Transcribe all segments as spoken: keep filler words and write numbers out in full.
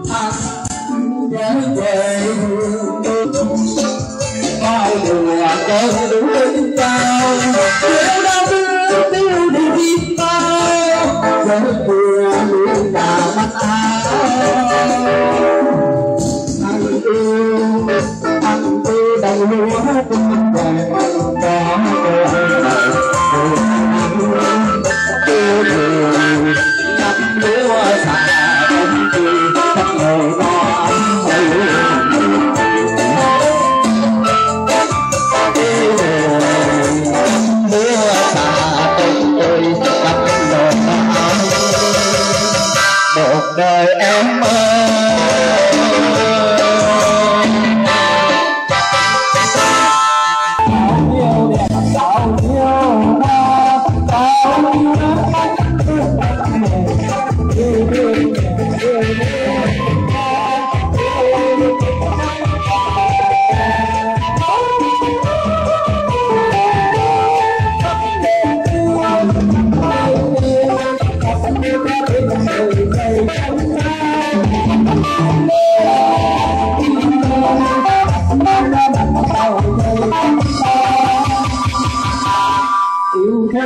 bao mùa cơn đuối cao tiêu đau thương tiêu đi bao gió mùa luôn là mắt áo anh yêu anh yêu đầu lúa tình vàng có yêu thương ngập lúa xà đông tươi đất người nó một đời em ơi nhiều đẹp sao nhiều hoa sao nhiều yêu thương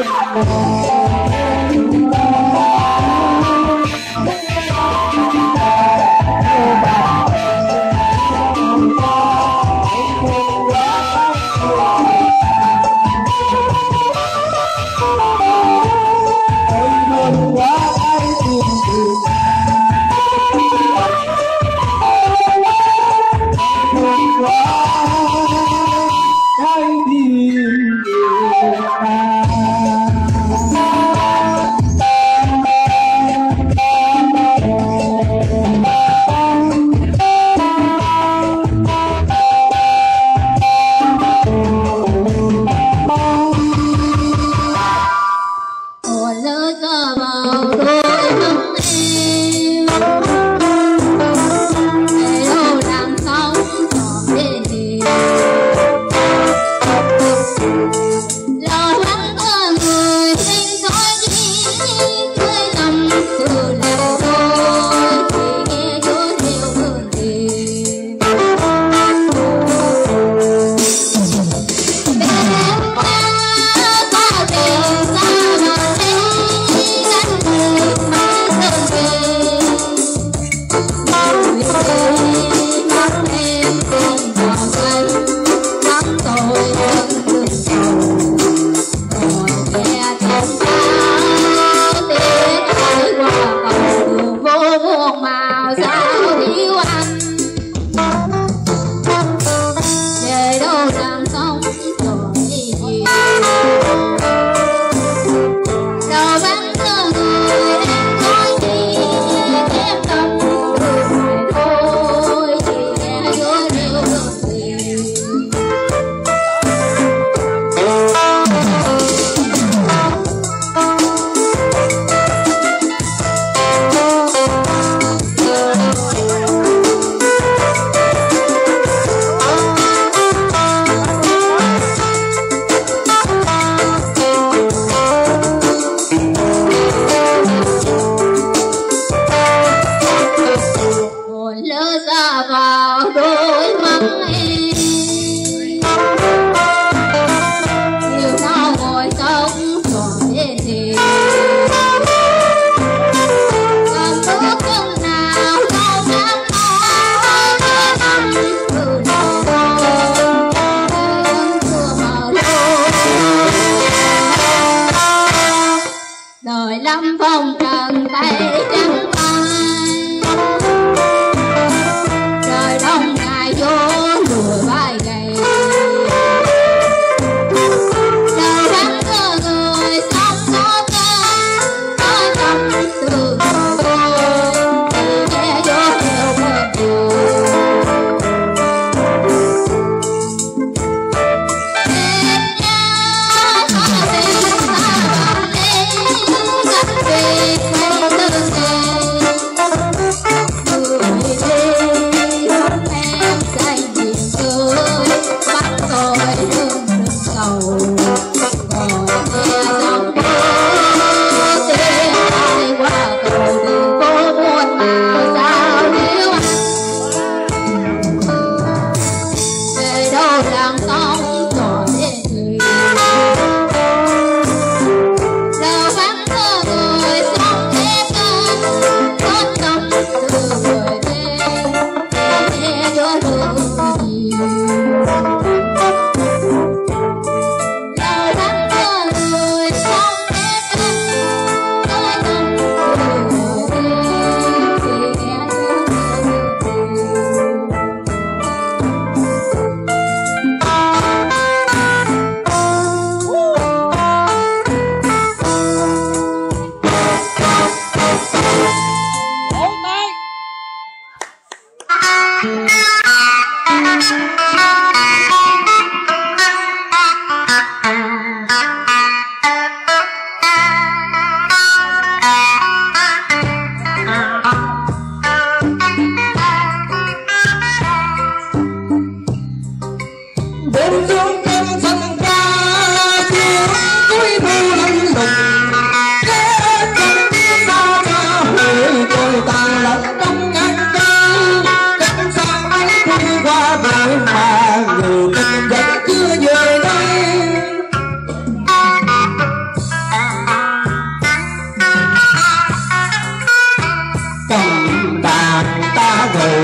I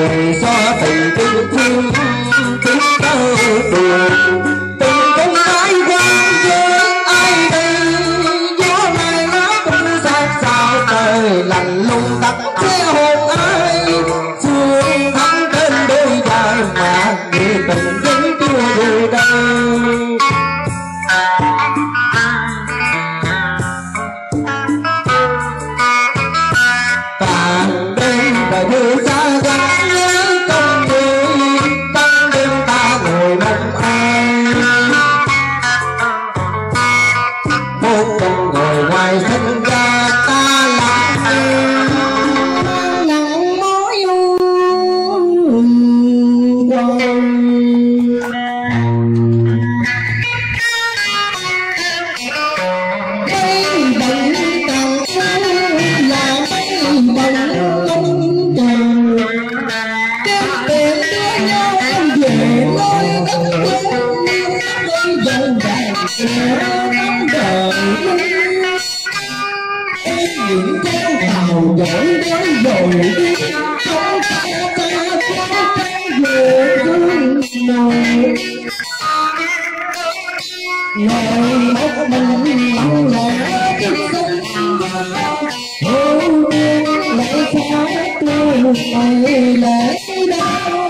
người xóa tình thương thương tiếng thơ buồn từng con gái quan với ai đây gió mai má cũng xa sao trời lạnh lùng tắt che hồn ai sương thắm trên đôi vai mà người tình vẫn chưa về đâu. Càng đêm và như xa gắn nhớ công người tăng đêm ta ngồi mong ai một con ngồi ngoài sân ga ta lặng lặng mối quanh những theo tàu dõi đến rồi đi không ta ta ta ta về thương ngồi ngồi một mình lặng lẽ trên sông hôn đêm lại xa tôi mày lại đâu.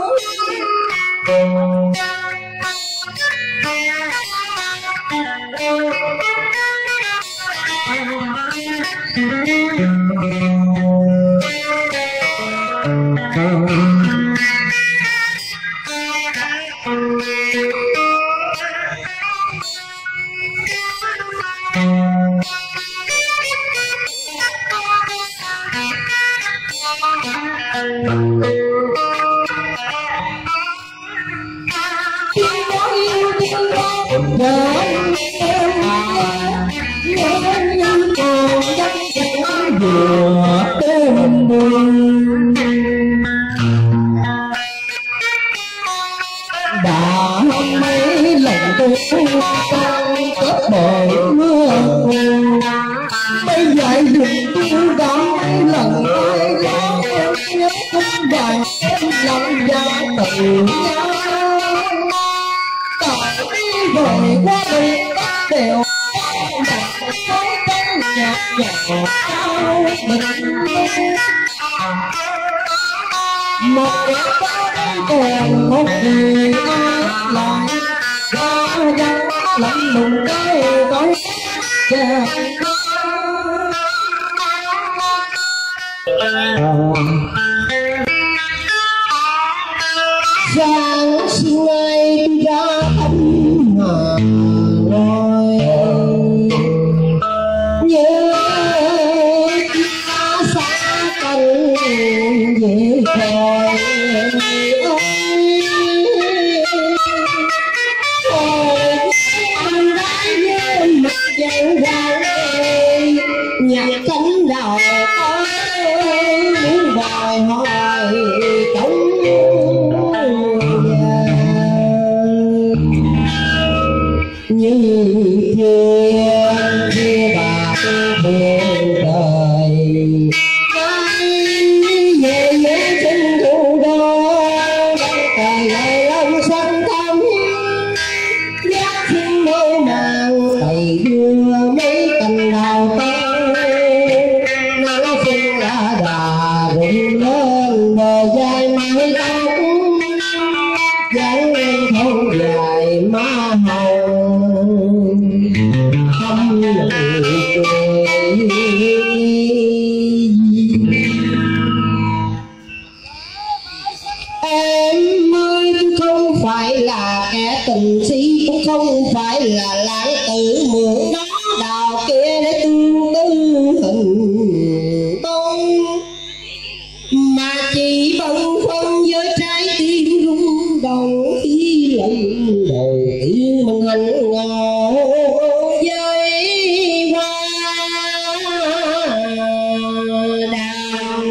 Đã mấy lần tôi kết bởi mưa bây giờ đừng tôi đói lần ai lo nhớ không vàng em lòng ra tự nhau tại đi rồi qua đây bắt đều đặt số căn nhạt nhạt cao bình một kẻ có còn một người ai lại ra dân lạnh lùng cái gói cha sáng sinh ai ra thăm hà ngồi nhớ ta xa cần về rồi nhạc cánh đầu ơi muốn đòi hỏi cống như thiên kia bà buồn đời về với chân thủ đô càng ngày lòng xanh thắm giác thiên mơ màng thầy đưa mấy cành đào tươi nắng xuân đã đà rụng lên bờ dài mái tóc dáng em thâu dài má hồng không lời em ơi không phải là kẻ tình si cũng không phải là lãng tử mượn đó đào kia để tương tư hình tôi mà chỉ bận phân với trái tim rung động khi lần đầu tiên mình hành ngộ với hoa đào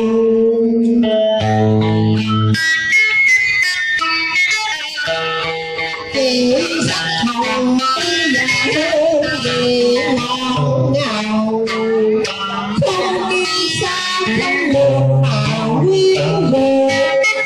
tiếng sắc hồng mấy và hương về ngào ngào không đi xa không một nào huyết về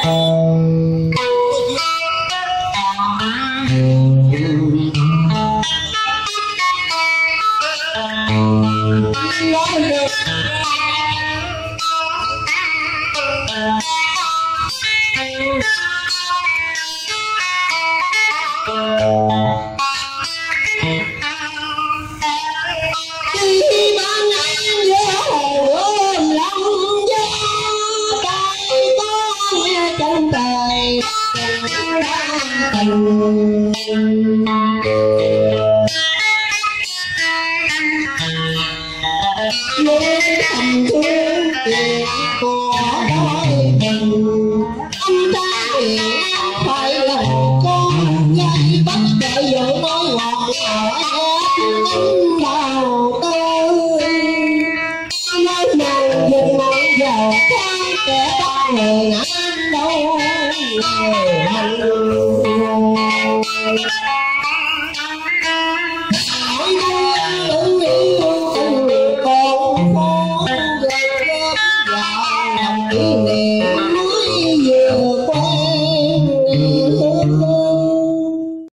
Thank you.